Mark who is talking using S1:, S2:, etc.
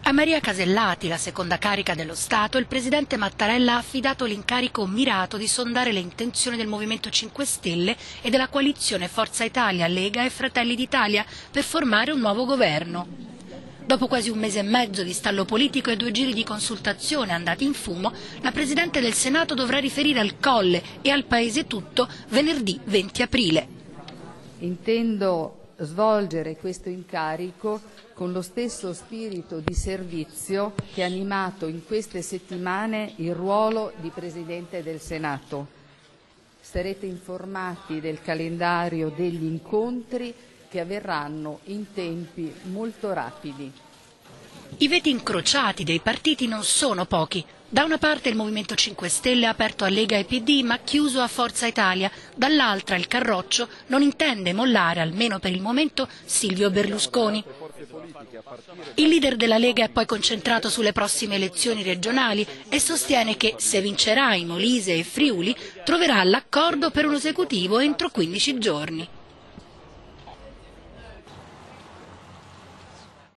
S1: A Maria Casellati, la seconda carica dello Stato, il presidente Mattarella ha affidato l'incarico mirato di sondare le intenzioni del Movimento 5 Stelle e della coalizione Forza Italia, Lega e Fratelli d'Italia per formare un nuovo governo. Dopo quasi un mese e mezzo di stallo politico e 2 giri di consultazione andati in fumo, la Presidente del Senato dovrà riferire al Colle e al Paese tutto venerdì 20 aprile.
S2: Intendo svolgere questo incarico con lo stesso spirito di servizio che ha animato in queste settimane il ruolo di Presidente del Senato. Sarete informati del calendario degli incontri che avverranno in tempi molto rapidi.
S1: I veti incrociati dei partiti non sono pochi. Da una parte il Movimento 5 Stelle ha aperto a Lega e PD ma chiuso a Forza Italia, dall'altra il Carroccio non intende mollare, almeno per il momento, Silvio Berlusconi. Il leader della Lega è poi concentrato sulle prossime elezioni regionali e sostiene che se vincerà in Molise e Friuli troverà l'accordo per un esecutivo entro 15 giorni.